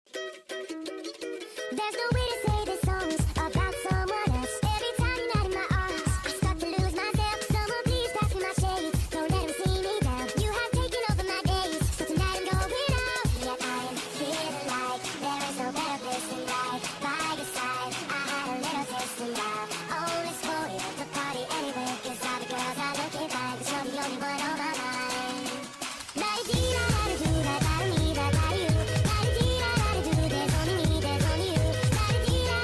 There's no way to say this song's about someone else. Every time you're not in my arms, I start to lose myself. Someone please pass me my shade, don't let him see me down. You have taken over my days, so tonight I'm going out. Yet I am feeling like there is no better place than right by your side. I had a little taste and now only spoiled the party anyway. 'Cause all the girls are looking fine, 'cause you're the only one on my mind. La-di-dee-da-da-da-do, da-da-da-me, da-da-you. La-di-dee-da-da-da-do, there's only me, there's only you. La-di-dee-da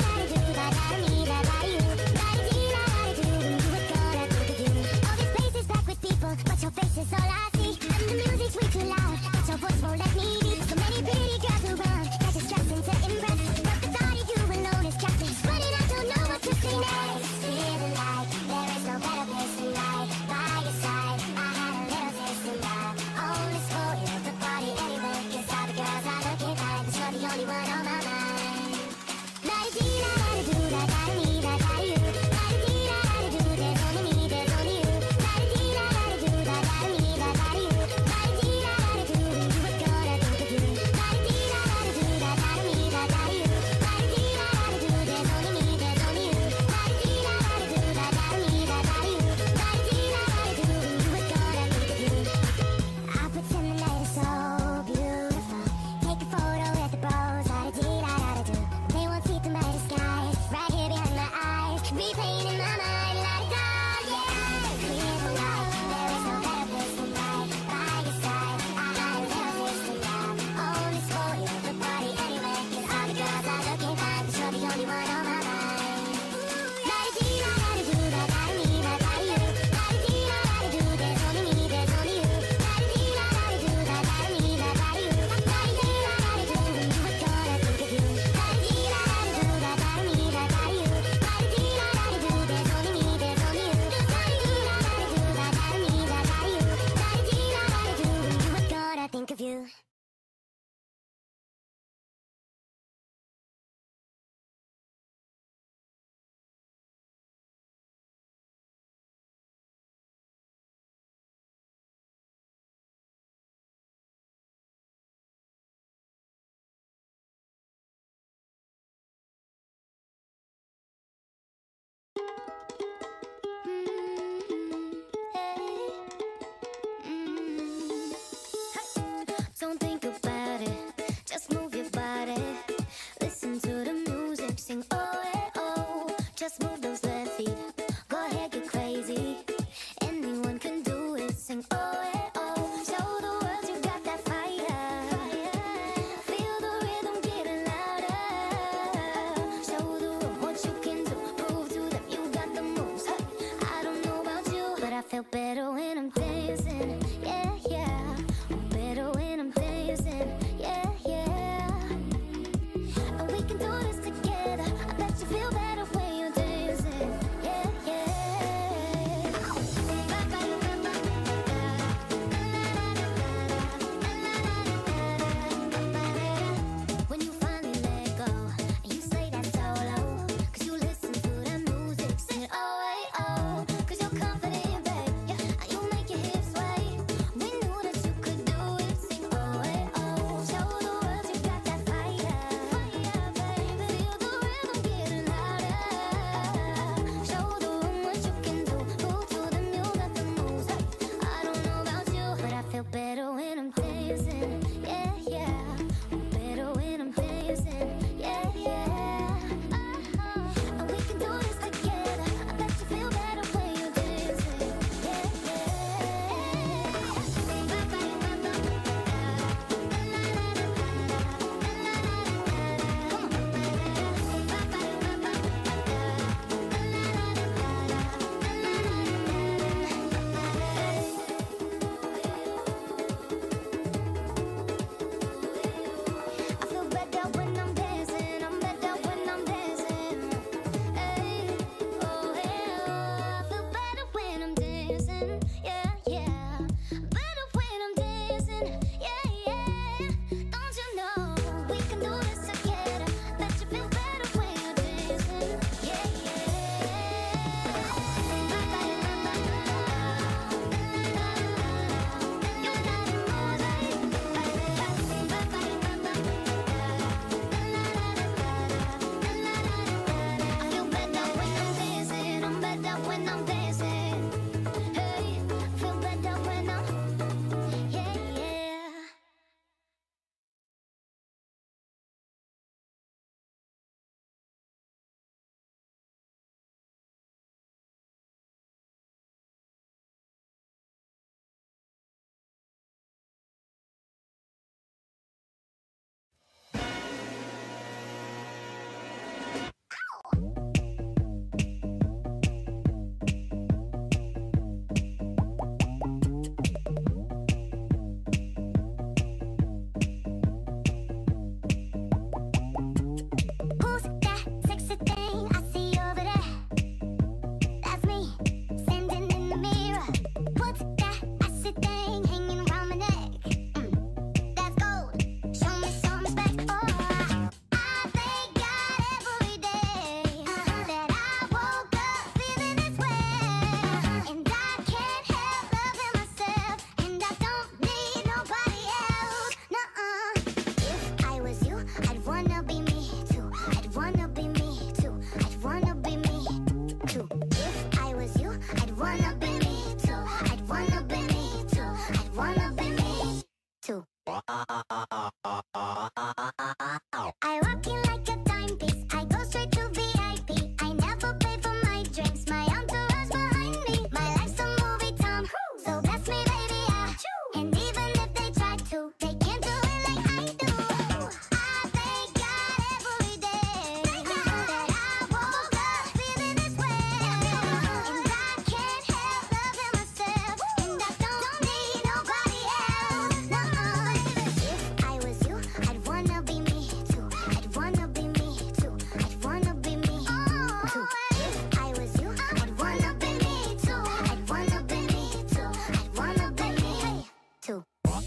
I rock it like a timepiece. I go straight to VIP. I never pay for my drinks. My entourage behind me. My life's a movie, Tom. So bless me, baby, yeah. And even if they try to, they can't do it like I do. I thank God every day that I woke up feeling this way. And I can't help loving myself. And I don't need nobody else. No. If I was you, I'd wanna be me too. I'd wanna be me too. I'd wanna be me too. If I was you, I'd wanna be me too. I'd wanna be me too. I'd wanna be me too.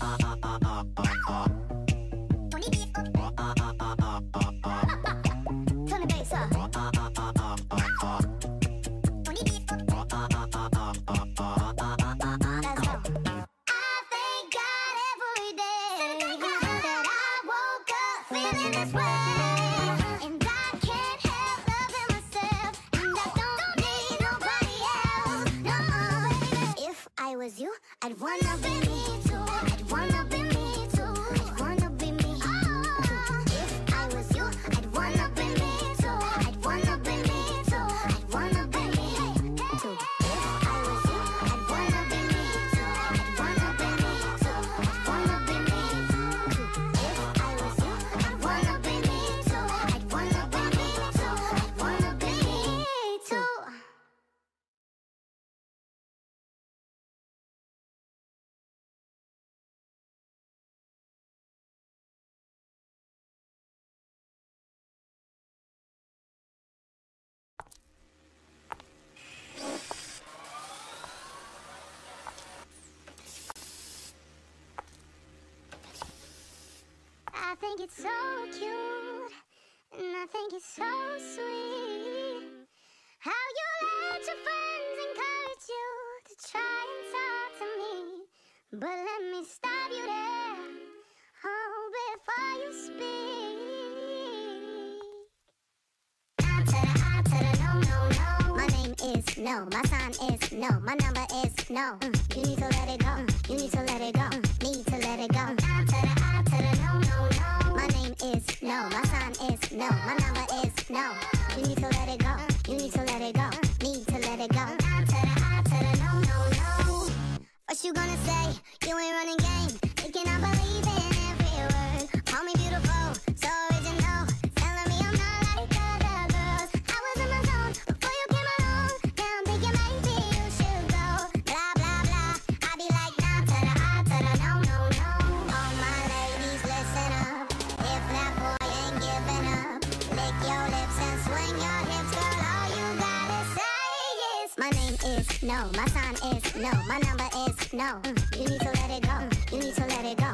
Turn the bass up. Let's go. I thank God every day that I woke up feeling this way. And I can't help loving myself. And I don't need nobody else. No. If I was you, I'd wanna be me too. I'd wanna be me too. I'd wanna be me too. If I was you, I'd wanna be me too. I'd wanna be me too. I'd wanna be me too. If I was you, I'd wanna be me too. I'd wanna be me too. I'd wanna be me too. If I was you, I'd wanna be me too. I'd wanna be me too. I'd wanna be me too. I think it's so cute, and I think it's so sweet how you let your friends encourage you to try and talk to me. But let me stop you there, oh, before you speak. I to the I to the no, no, no. My name is no, my sign is no, my number is no. You need to let it go, you need to let it go, need to let it go. I to the no, no, no. My name is no, my sign is no, my number is no. You need to let it go, you need to let it go, need to let it go. I to the no, no, no. What you gonna say? You ain't running game. Thinking I believe in every word. Call me beautiful, so original. Telling me I'm not like other girls. I was in my zone before you came along. Now I'm thinking maybe you should go. Blah, blah, blah. I be like, nah, to the I, to the no, no, no. All my ladies, listen up. If that boy ain't giving up, lick your lips and swing your hips, girl. All you gotta say is, my name is no, my sign is no, my number is no. You need to let it go, you need to let it go.